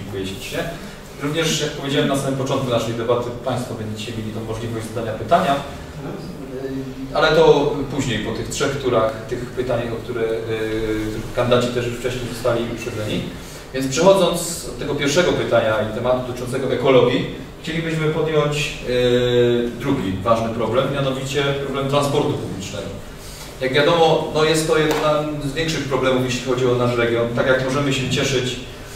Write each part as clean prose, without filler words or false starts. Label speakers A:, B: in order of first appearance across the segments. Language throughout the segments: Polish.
A: dziękuję ślicznie. Również, jak powiedziałem na samym początku naszej debaty, Państwo będziecie mieli tą możliwość zadania pytania, ale to później, po tych trzech turach, tych pytaniach, o które kandydaci też już wcześniej zostali uprzedzeni. Więc przechodząc od tego pierwszego pytania i tematu dotyczącego ekologii, chcielibyśmy podjąć drugi ważny problem, mianowicie problem transportu publicznego. Jak wiadomo, no jest to jeden z większych problemów, jeśli chodzi o nasz region. Tak jak możemy się cieszyć,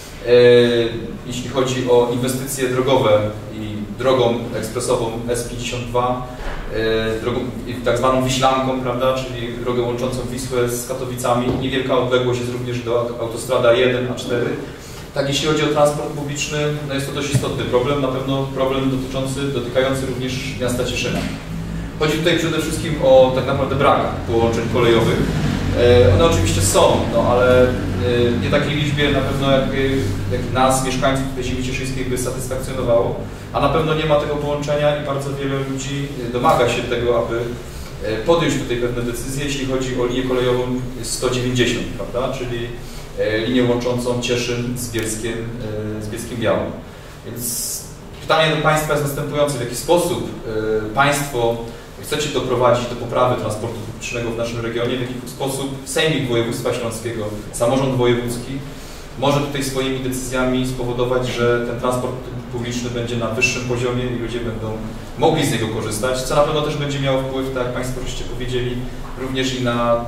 A: jeśli chodzi o inwestycje drogowe i drogą ekspresową S52, drogą tak zwaną Wiślanką, prawda, czyli drogę łączącą Wisłę z Katowicami. Niewielka odległość jest również do autostrada 1, A4. Tak, jeśli chodzi o transport publiczny, no jest to dość istotny problem, na pewno problem dotykający również miasta Cieszyna. Chodzi tutaj przede wszystkim o tak naprawdę brak połączeń kolejowych. One oczywiście są, no ale nie takiej liczbie na pewno jak nas, mieszkańców tej ziemi cieszyńskiej by satysfakcjonowało, a na pewno nie ma tego połączenia i bardzo wiele ludzi domaga się tego, aby podjąć tutaj pewne decyzje, jeśli chodzi o linię kolejową 190, prawda, czyli linię łączącą Cieszyn z Bielskiem Białym. Więc pytanie do Państwa jest następujące: w jaki sposób Państwo chcecie doprowadzić do poprawy transportu publicznego w naszym regionie, w jaki sposób Sejmik Województwa Śląskiego, samorząd wojewódzki może tutaj swoimi decyzjami spowodować, że ten transport publiczny będzie na wyższym poziomie i ludzie będą mogli z niego korzystać, co na pewno też będzie miało wpływ, tak jak Państwo żeście powiedzieli, również i na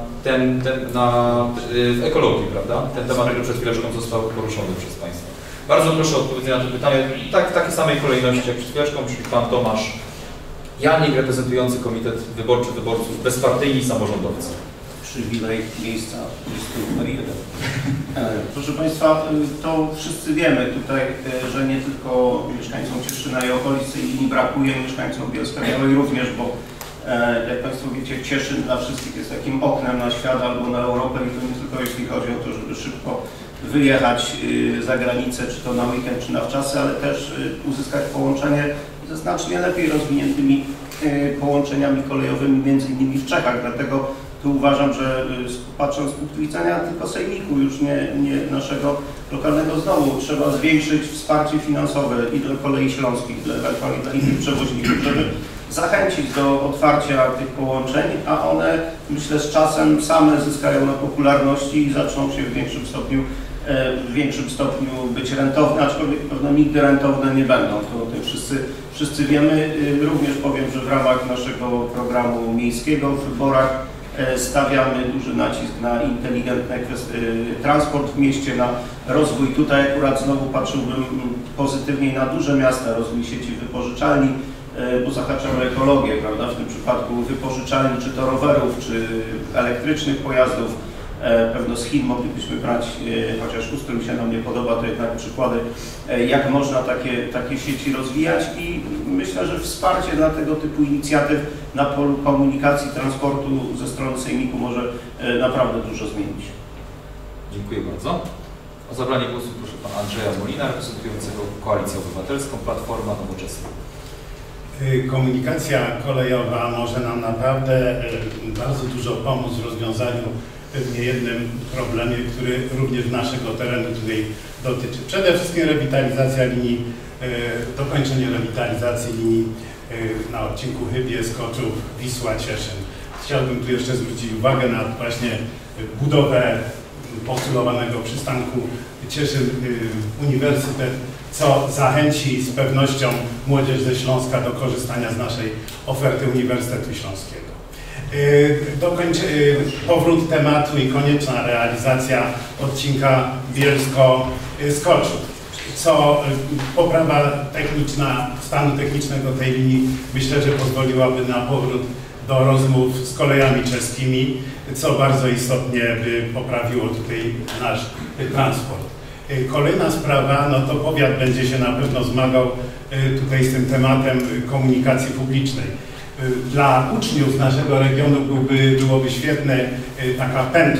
A: ekologię, prawda? Ten temat, który przed chwileczką został poruszony przez Państwa. Bardzo proszę o odpowiedzenie na to pytanie w takiej samej kolejności jak przed chwileczką, czyli Pan Tomasz Janik, reprezentujący Komitet Wyborczy Wyborców, bezpartyjni samorządowcy.
B: Przywilej miejsca numer 1. Proszę Państwa, to wszyscy wiemy tutaj, że nie tylko mieszkańcom Cieszyna i okolicy linii brakuje, mieszkańcom Bielska Białej również, bo jak Państwo wiecie, Cieszyn dla wszystkich jest takim oknem na świat albo na Europę i to nie tylko jeśli chodzi o to, żeby szybko wyjechać za granicę, czy to na weekend, czy na wczasy, ale też uzyskać połączenie ze znacznie lepiej rozwiniętymi połączeniami kolejowymi, między innymi w Czechach. Dlatego tu uważam, że patrząc z punktu widzenia tylko Sejmiku, już nie naszego lokalnego znowu, trzeba zwiększyć wsparcie finansowe i dla kolei śląskich, dla innych przewoźników, żeby zachęcić do otwarcia tych połączeń, a one, myślę, z czasem same zyskają na popularności i zaczną się w większym stopniu być rentowne, aczkolwiek pewno nigdy rentowne nie będą. To wszyscy wiemy. Również powiem, że w ramach naszego programu miejskiego w wyborach stawiamy duży nacisk na inteligentny transport w mieście, na rozwój. Tutaj akurat znowu patrzyłbym pozytywniej na duże miasta, rozwój sieci wypożyczalni, bo zahaczamy o ekologię, prawda? W tym przypadku wypożyczalni czy to rowerów, czy elektrycznych pojazdów. Pewno z Chin moglibyśmy brać, chociaż ustrój się nam nie podoba, to jednak przykłady, jak można takie sieci rozwijać i myślę, że wsparcie dla tego typu inicjatyw na polu komunikacji, transportu ze strony Sejmiku może naprawdę dużo zmienić.
A: Dziękuję bardzo. O zabranie głosu proszę Pana Andrzeja Molina, reprezentującego Koalicję Obywatelską, Platforma Nowoczesna.
C: Komunikacja kolejowa może nam naprawdę bardzo dużo pomóc w rozwiązaniu pewnie jednym problemie, który również naszego terenu tutaj dotyczy. Przede wszystkim rewitalizacja linii, dokończenie rewitalizacji linii na odcinku Chybie-Skoczów, Wisła-Cieszyn. Chciałbym tu jeszcze zwrócić uwagę na właśnie budowę postulowanego przystanku Cieszyn Uniwersytet, co zachęci z pewnością młodzież ze Śląska do korzystania z naszej oferty Uniwersytetu Śląskiego. Powrót tematu i konieczna realizacja odcinka Bielsko-Skoczów, co poprawa techniczna, stanu technicznego tej linii myślę, że pozwoliłaby na powrót do rozmów z kolejami czeskimi, co bardzo istotnie by poprawiło tutaj nasz transport. Kolejna sprawa, no to powiat będzie się na pewno zmagał tutaj z tym tematem komunikacji publicznej. Dla uczniów naszego regionu byłoby świetne taka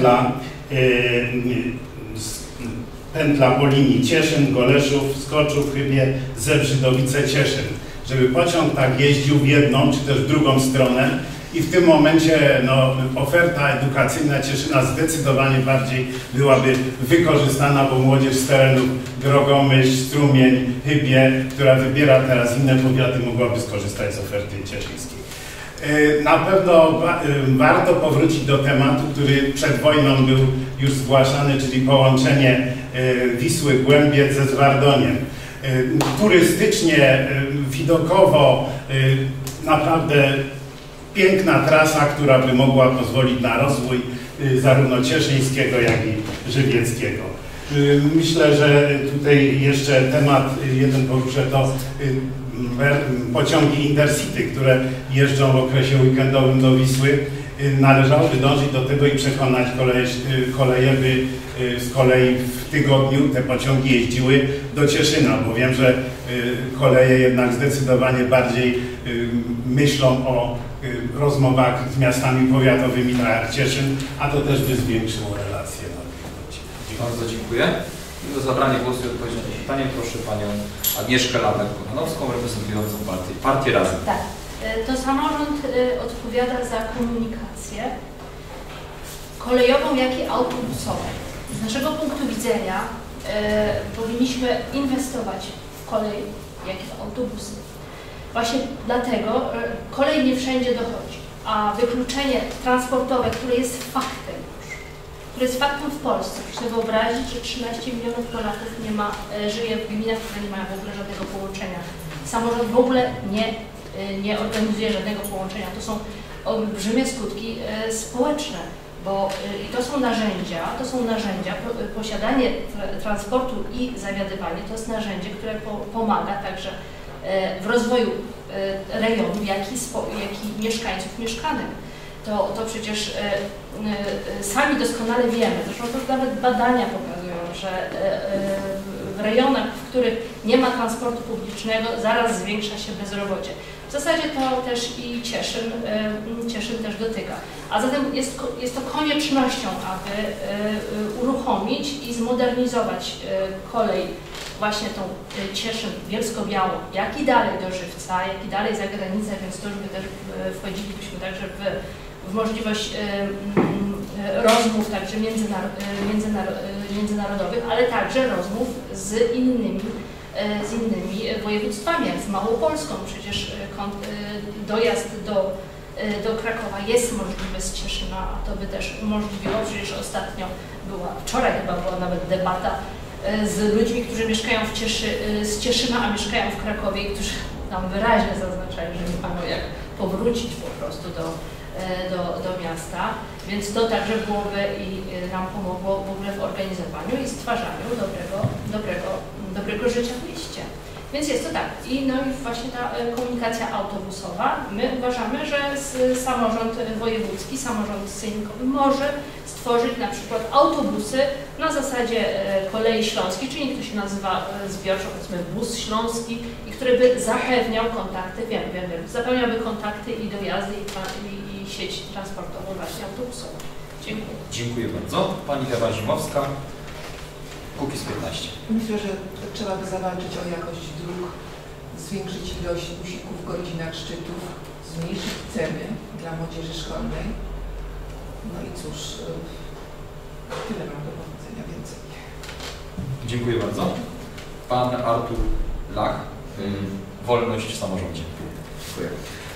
C: pętla po linii Cieszyn, Goleszów, Skoczów, Chybie, Zebrzydowice, Cieszyn. Żeby pociąg tak jeździł w jedną czy też w drugą stronę i w tym momencie no, oferta edukacyjna Cieszyna zdecydowanie bardziej byłaby wykorzystana, bo młodzież z terenów Drogomyśl, Strumień, Chybie, która wybiera teraz inne powiaty, mogłaby skorzystać z oferty cieszyńskiej. Na pewno warto powrócić do tematu, który przed wojną był już zgłaszany, czyli połączenie Wisły Głębiec ze Zwardoniem. Turystycznie, widokowo naprawdę piękna trasa, która by mogła pozwolić na rozwój zarówno cieszyńskiego, jak i żywieckiego. Myślę, że tutaj jeszcze temat jeden poruszę, to pociągi Intercity, które jeżdżą w okresie weekendowym do Wisły. Należałoby dążyć do tego i przekonać koleje, by z kolei w tygodniu te pociągi jeździły do Cieszyna, bo wiem, że koleje jednak zdecydowanie bardziej myślą o rozmowach z miastami powiatowymi, tak jak Cieszyn, a to też by zwiększyło relacje.
A: Bardzo dziękuję. I o zabranie głosu i odpowiedź na to pytanie proszę Panią Agnieszkę Lamek-Kochanowską, reprezentującą partię Razem.
D: Tak. To samorząd odpowiada za komunikację kolejową, jak i autobusową. Z naszego punktu widzenia powinniśmy inwestować w kolej, jak i w autobusy. Właśnie dlatego kolej nie wszędzie dochodzi, a wykluczenie transportowe, które jest faktem, które jest faktem w Polsce. Proszę wyobrazić, że 13 milionów Polaków żyje w gminach, które nie mają w ogóle żadnego połączenia. Samorząd w ogóle nie organizuje żadnego połączenia. To są olbrzymie skutki społeczne, bo i to są narzędzia, posiadanie transportu i zawiadywanie to jest narzędzie, które pomaga także w rozwoju rejonu, jak i mieszkańców mieszkanek. To przecież sami doskonale wiemy, zresztą to nawet badania pokazują, że w rejonach, w których nie ma transportu publicznego, zaraz zwiększa się bezrobocie. W zasadzie to też i Cieszyn też dotyka. A zatem jest to koniecznością, aby uruchomić i zmodernizować kolej, właśnie tą Cieszyn, Bielsko-Białą, jak i dalej do Żywca, jak i dalej za granicę, więc to już by też wchodzilibyśmy także w możliwość rozmów także międzynarodowych, ale także rozmów z innymi województwami, jak z Małopolską. Przecież dojazd do Krakowa jest możliwy z Cieszyna, a to by też umożliwiło, przecież ostatnio wczoraj chyba była nawet debata z ludźmi, którzy mieszkają z Cieszyna, a mieszkają w Krakowie i którzy tam wyraźnie zaznaczają, że nie mają jak powrócić po prostu do miasta, więc to także byłoby i nam pomogło w ogóle w organizowaniu i stwarzaniu dobrego życia w mieście. Więc jest to tak. I właśnie ta komunikacja autobusowa, my uważamy, że samorząd wojewódzki, samorząd sejmikowy może stworzyć na przykład autobusy na zasadzie kolei śląskiej, czyli to się nazywa zbiorczo, powiedzmy bus śląski, i który by zapewniał kontakty, zapewniałby kontakty i dojazdy i sieć transportową właśnie autobusową. Dziękuję.
A: Dziękuję bardzo. Pani Ewa Zimowska, Kukiz 15.
E: Myślę, że trzeba by zawalczyć o jakość dróg, zwiększyć ilość busików w godzinach szczytów, zmniejszyć ceny dla młodzieży szkolnej. No i cóż, tyle mam do powiedzenia, więcej.
A: Dziękuję bardzo. Pan Artur Lach, Wolność w samorządzie.
F: Dziękuję.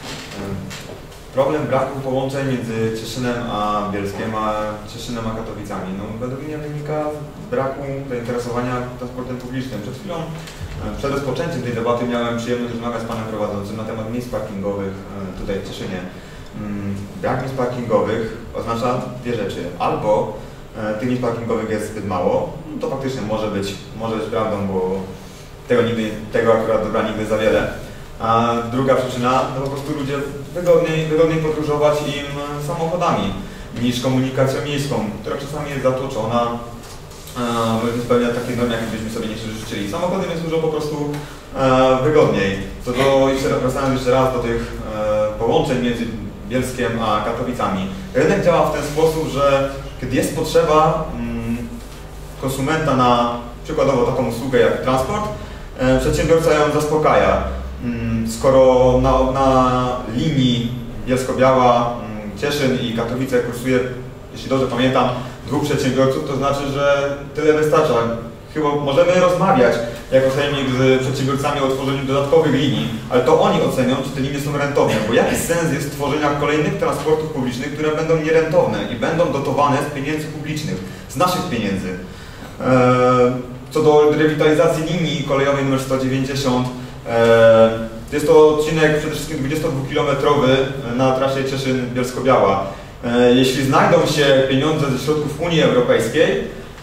F: Problem braku połączeń między Cieszynem a Bielskiem, a Cieszynem a Katowicami. No, według mnie wynika z braku zainteresowania transportem publicznym. Przed chwilą, przed rozpoczęciem tej debaty miałem przyjemność rozmawiać z panem prowadzącym na temat miejsc parkingowych tutaj w Cieszynie. Brak miejsc parkingowych oznacza dwie rzeczy. Albo tych miejsc parkingowych jest zbyt mało, no to faktycznie może być prawdą, bo tego akurat dobra nigdy za wiele. A druga przyczyna, to po prostu ludzie wygodniej podróżować im samochodami niż komunikacją miejską, która czasami jest zatoczona, nie spełnia takie normy, jakie byśmy sobie nie życzyli. Samochodem jest dużo po prostu wygodniej. Wracając jeszcze raz do tych połączeń między Bielskiem a Katowicami. Rynek działa w ten sposób, że kiedy jest potrzeba konsumenta na przykładowo taką usługę jak transport, przedsiębiorca ją zaspokaja. Skoro na linii Bielsko-Biała, Cieszyn i Katowice kursuje, jeśli dobrze pamiętam, 2 przedsiębiorców, to znaczy, że tyle wystarcza. Chyba możemy rozmawiać jako sejmik z przedsiębiorcami o tworzeniu dodatkowych linii, ale to oni ocenią, czy te linie są rentowne, bo jaki sens jest tworzenia kolejnych transportów publicznych, które będą nierentowne i będą dotowane z pieniędzy publicznych, z naszych pieniędzy. Co do rewitalizacji linii kolejowej nr 190, jest to odcinek przede wszystkim 22-kilometrowy na trasie Cieszyn-Bielsko-Biała. Jeśli znajdą się pieniądze ze środków Unii Europejskiej,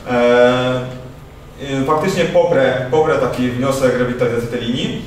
F: faktycznie poprę taki wniosek rewitalizacji tej linii,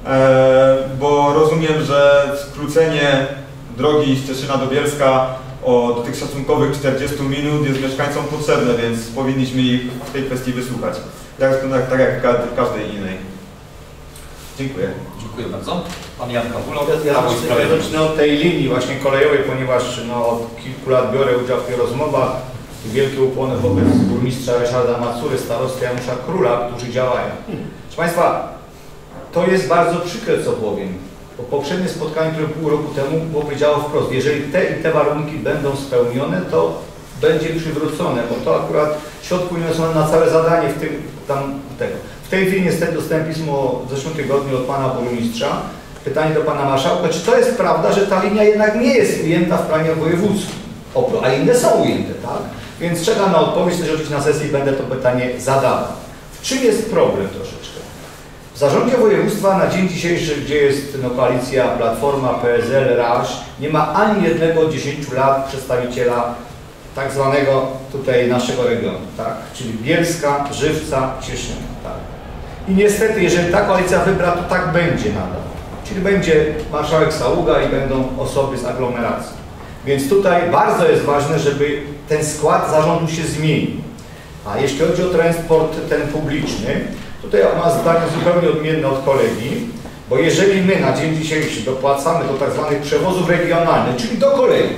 F: bo rozumiem, że skrócenie drogi z Cieszyna do Bielska do tych szacunkowych 40 minut jest mieszkańcom potrzebne, więc powinniśmy ich w tej kwestii wysłuchać, tak jak każdej innej. Dziękuję.
A: Dziękuję bardzo. Pan Jan Kapulo.
G: Ja zacznę od tej linii właśnie kolejowej, ponieważ od kilku lat biorę udział w tych rozmowach. Wielkie ukłony wobec burmistrza Ryszarda Macury, starosty Janusza Króla, którzy działają. Proszę Państwa, to jest bardzo przykre, co powiem. Bo poprzednie spotkanie, które pół roku temu powiedziało wprost, jeżeli te i te warunki będą spełnione, to będzie przywrócone, bo to akurat środki uniosone na całe zadanie w tym, tego. W tej chwili niestety dostałem pismo w zeszłym tygodniu od pana burmistrza. Pytanie do pana marszałka, czy to jest prawda, że ta linia jednak nie jest ujęta w planie województwym, a inne są ujęte, tak? Więc czekam na odpowiedź, też oczywiście na sesji będę to pytanie zadawał. W czym jest problem troszeczkę? W zarządzie województwa na dzień dzisiejszy, gdzie jest koalicja Platforma, PSL, RAŚ, nie ma ani jednego od 10 lat przedstawiciela tak zwanego tutaj naszego regionu, tak? Czyli Bielska, Żywca, Cieszyna, tak? I niestety, jeżeli ta koalicja wybra, to tak będzie nadal. Czyli będzie marszałek Saługa i będą osoby z aglomeracji. Więc tutaj bardzo jest ważne, żeby ten skład zarządu się zmienił. A jeśli chodzi o transport ten publiczny, tutaj ma zdanie zupełnie odmienne od kolegi, bo jeżeli my na dzień dzisiejszy dopłacamy do tak zwanych przewozów regionalnych, czyli do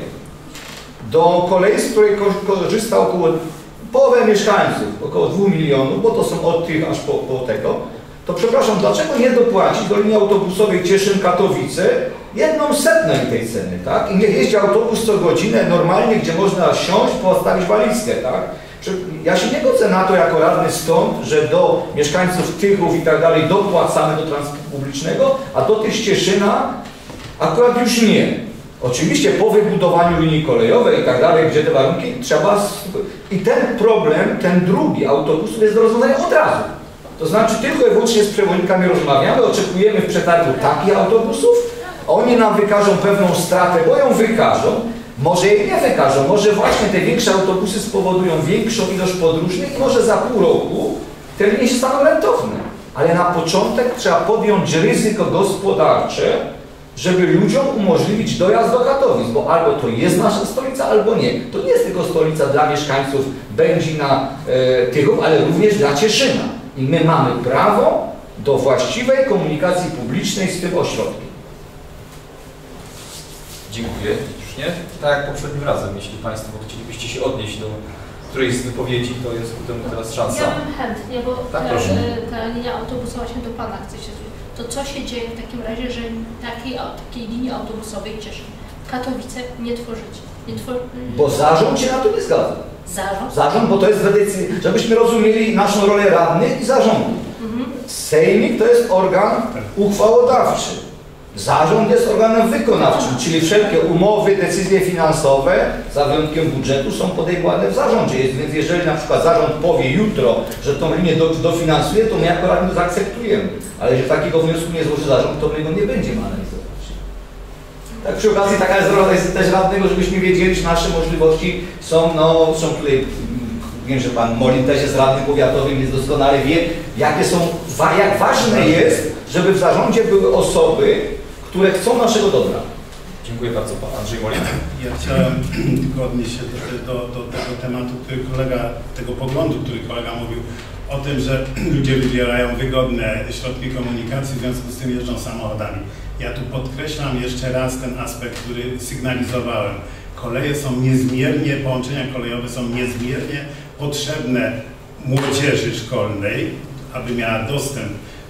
G: kolei, z której korzysta około połowę mieszkańców, około 2 milionów, bo to są od tych aż po tego, to przepraszam, dlaczego nie dopłacić do linii autobusowej Cieszyn-Katowice 1/100 tej ceny, tak? I niech jeździ autobus co godzinę normalnie, gdzie można siąść, postawić walizkę, tak? Ja się nie godzę na to jako radny stąd, że do mieszkańców Tychów i tak dalej dopłacamy do transportu publicznego, a do tych z Cieszyna akurat już nie. Oczywiście po wybudowaniu linii kolejowej i tak dalej, gdzie te warunki trzeba... I ten problem, ten drugi autobus jest do rozwiązania od razu. To znaczy tylko i wyłącznie z przewoźnikami rozmawiamy, oczekujemy w przetargu takich autobusów, oni nam wykażą pewną stratę, bo ją wykażą, może jej nie wykażą, może właśnie te większe autobusy spowodują większą ilość podróżnych i może za pół roku te linie się staną rentowne. Ale na początek trzeba podjąć ryzyko gospodarcze, żeby ludziom umożliwić dojazd do Katowic, bo albo to jest nasza stolica, albo nie. To nie jest tylko stolica dla mieszkańców Będzina, Tychów, ale również dla Cieszyna. I my mamy prawo do właściwej komunikacji publicznej z tym ośrodkiem.
A: Dziękuję. Już nie? Tak jak poprzednim razem, jeśli Państwo chcielibyście się odnieść do którejś z wypowiedzi, to jest potem teraz szansa.
D: Ja bym chętnie, bo
A: tak,
D: ta linia autobusowa właśnie do Pana chce się zwrócić. To co się dzieje w takim razie, że takiej linii autobusowej Cieszyn Katowice nie tworzycie?
G: Bo zarząd się na to nie zgadza.
D: Zarząd?
G: Zarząd, bo to jest żebyśmy rozumieli naszą rolę radnych i zarządu. Sejmik to jest organ uchwałodawczy. Zarząd jest organem wykonawczym, czyli wszelkie umowy, decyzje finansowe, za wyjątkiem budżetu, są podejmowane w zarządzie. Więc jeżeli na przykład zarząd powie jutro, że tą linię dofinansuje, to my jako radni zaakceptujemy. Ale jeżeli takiego wniosku nie złoży zarząd, to my go nie będziemy analizować. Tak przy okazji taka jest rola też radnego, żebyśmy wiedzieli, że nasze możliwości są, są tutaj, wiem, że pan Molin też jest radnym powiatowym, więc doskonale wie, jak ważne jest, żeby w zarządzie były osoby, które chcą naszego dobra.
A: Dziękuję bardzo, pan Andrzej Molin.
C: Ja chciałem tylko odnieść się do tego tematu, tego poglądu, który kolega mówił o tym, że ludzie wybierają wygodne środki komunikacji, w związku z tym jeżdżą samochodami. Ja tu podkreślam jeszcze raz ten aspekt, który sygnalizowałem. Koleje są niezmiernie, połączenia kolejowe są niezmiernie potrzebne młodzieży szkolnej, aby miała dostęp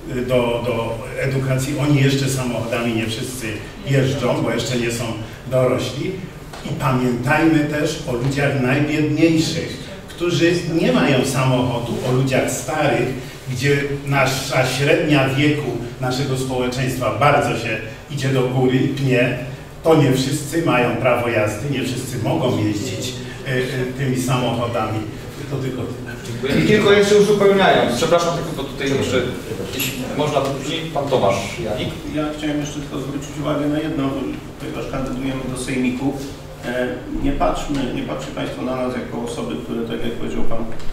C: do edukacji. Oni jeszcze samochodami nie wszyscy jeżdżą, bo jeszcze nie są dorośli. I pamiętajmy też o ludziach najbiedniejszych, którzy nie mają samochodu, o ludziach starych, gdzie nasza średnia wieku naszego społeczeństwa bardzo się idzie do góry i pnie. To nie wszyscy mają prawo jazdy, nie wszyscy mogą jeździć tymi samochodami. To tylko
A: Dziękuję.
G: I tylko jeszcze uzupełniając.
A: Przepraszam, tylko bo tutaj jeszcze, jeśli można, to później pan Tomasz Janik.
B: Ja chciałem jeszcze tylko zwrócić uwagę na jedno, ponieważ kandydujemy do sejmiku. Nie patrzcie Państwo na nas jako osoby, które, tak jak powiedział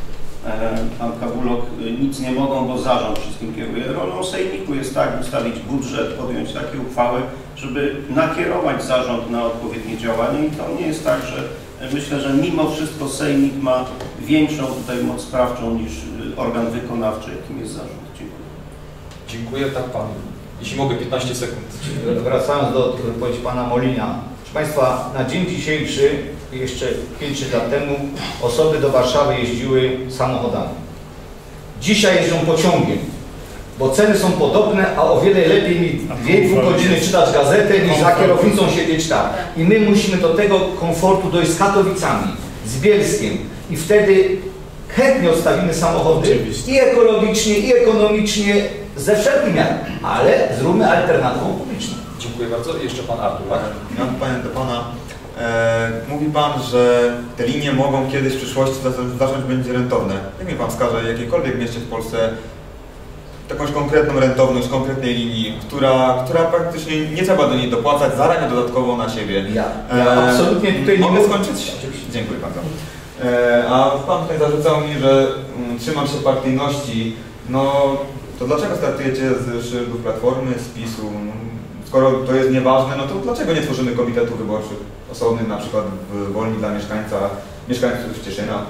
B: pan Kawulok, nic nie mogą, bo zarząd wszystkim kieruje. Rolą sejmiku jest tak ustalić budżet, podjąć takie uchwały, żeby nakierować zarząd na odpowiednie działanie i to nie jest tak, że myślę, że mimo wszystko sejmik ma większą tutaj moc sprawczą niż organ wykonawczy, jakim jest zarząd. Dziękuję.
A: Dziękuję, tak pan. Jeśli mogę, 15 sekund.
G: Wracając do wypowiedzi pana Molina. Proszę Państwa, na dzień dzisiejszy, jeszcze 5 lat temu, osoby do Warszawy jeździły samochodami. Dzisiaj jeżdżą pociągiem, bo ceny są podobne, a o wiele lepiej mi 2,5 godziny czytać gazetę, niż za kierownicą siedzieć tak. I my musimy do tego komfortu dojść z Katowicami, z Bielskiem i wtedy chętnie odstawimy samochody i ekologicznie, i ekonomicznie, ze wszelkich miar, ale zróbmy alternatywą publiczną.
A: Dziękuję bardzo. Jeszcze pan Artur, tak?
F: Ja mam pytanie do pana. Mówi pan, że te linie mogą kiedyś w przyszłości zacząć być rentowne. Jak mi pan wskaże w jakiejkolwiek mieście w Polsce jakąś konkretną rentowność konkretnej linii, która praktycznie nie trzeba do niej dopłacać, zarania dodatkowo na siebie.
G: Ja absolutnie tutaj nie
F: mogę skończyć? Dziękuję bardzo. A pan tutaj zarzucał mi, że trzymam się partyjności. No to dlaczego startujecie z szyldów Platformy, z PiS-u? Skoro to jest nieważne, no to dlaczego nie tworzymy komitetów wyborczych osobnych, na przykład w Wolni dla mieszkańców Cieszyna?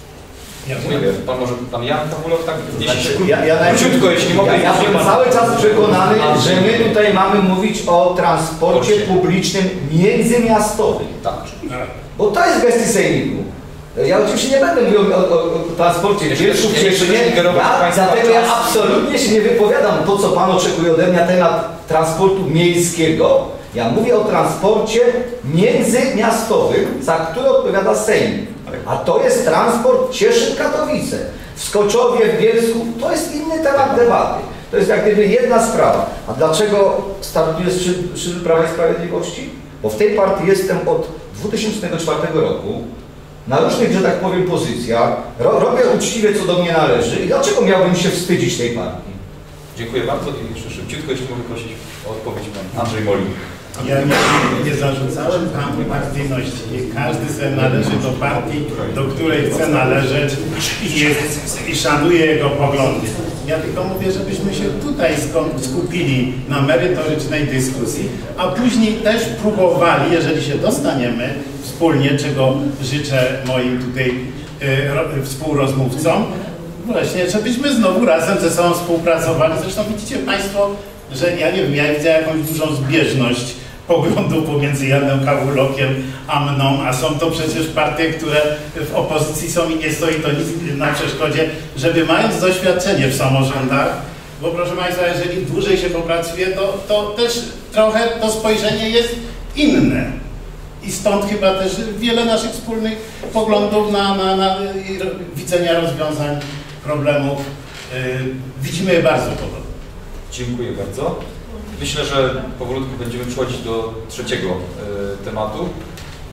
A: Ja mówię, pan może tam Jan Kawulok, tak?
G: Króciutko, jeśli mogę. Ja byłem cały czas przekonany, że my tutaj mamy mówić o transporcie publicznym międzymiastowym.
A: Tak.
G: Bo to jest gestii sejmiku. Ja oczywiście nie będę mówił o transporcie w Bielsku, w Cieszynie, dlatego ja absolutnie się nie wypowiadam to, co pan oczekuje ode mnie na temat transportu miejskiego. Ja mówię o transporcie międzymiastowym, za który odpowiada Sejm. A to jest transport Cieszyn-Katowice. W Skoczowie, w Bielsku, to jest inny temat debaty. To jest jak gdyby jedna sprawa. A dlaczego startuję z szyld Prawa i Sprawiedliwości? Bo w tej partii jestem od 2004 roku. Na różnych, że tak powiem, pozycjach. Robię uczciwie, co do mnie należy. I dlaczego miałbym się wstydzić tej partii?
A: Dziękuję bardzo i jeszcze szybciutko, jeśli mogę prosić o odpowiedź pan Andrzej Molin.
C: Ja nie zarzucałem panu partyjności. Każdy sobie należy do partii, do której chce należeć i szanuje jego poglądy. Ja tylko mówię, żebyśmy się tutaj skupili na merytorycznej dyskusji, a później też próbowali, jeżeli się dostaniemy wspólnie, czego życzę moim tutaj współrozmówcom, właśnie, żebyśmy znowu razem ze sobą współpracowali. Zresztą widzicie Państwo, że ja nie wiem, ja widzę jakąś dużą zbieżność poglądów pomiędzy Janem Kawulokiem a mną, a są to przecież partie, które w opozycji są i nie stoi to nic na przeszkodzie, żeby mając doświadczenie w samorządach, bo proszę Państwa, jeżeli dłużej się popracuje, to też trochę to spojrzenie jest inne. I stąd chyba też wiele naszych wspólnych poglądów na widzenia rozwiązań problemów widzimy je bardzo podobnie.
A: Dziękuję bardzo. Myślę, że powolutku będziemy przechodzić do trzeciego tematu.